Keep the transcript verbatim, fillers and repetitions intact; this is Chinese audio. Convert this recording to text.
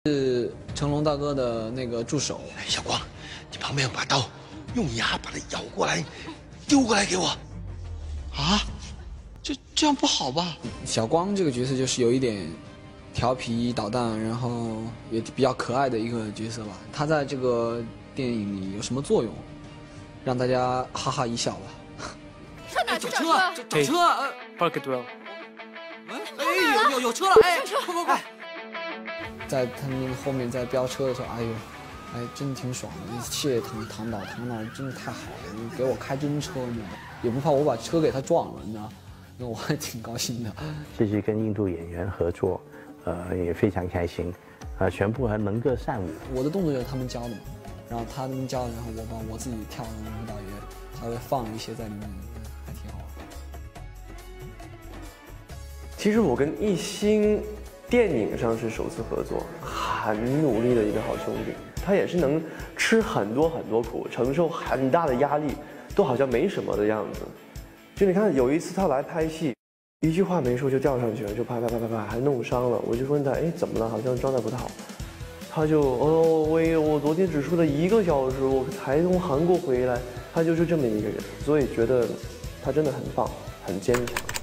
是成龙大哥的那个助手。 哎，小光，你旁边有把刀，用牙把它咬过来，丢过来给我。 啊，这这样不好吧？ 小光这个角色就是有一点调皮捣蛋，然后也比较可爱的一个角色吧。他在这个电影里有什么作用，让大家哈哈一笑吧？ 上哪去找车？ 找车，呃 Park it well。 哎，有有有车了，哎，快快快！ 在他们后面在飙车的时候，哎呦，哎，真挺爽的。谢谢唐唐导，唐导真的太好了，你给我开真车，你知道吗？也不怕我把车给他撞了，你知道，那我还挺高兴的。 这是跟印度演员合作，呃，也非常开心，啊、呃，全部还能歌善舞。 我的动作就是他们教的嘛，然后他们教的，然后我把我自己跳的舞蹈也稍微放一些在里面，还挺好玩。 其实我跟艺兴电影上是首次合作，很努力的一个好兄弟，他也是能吃很多很多苦，承受很大的压力，都好像没什么的样子。就你看，有一次他来拍戏，一句话没说就掉上去了，就啪啪啪啪啪，还弄伤了。我就问他，哎，怎么了？好像状态不太好。他就，哦，我也我昨天只睡了一个小时，我才从韩国回来。他就是这么一个人，所以觉得他真的很棒，很坚强。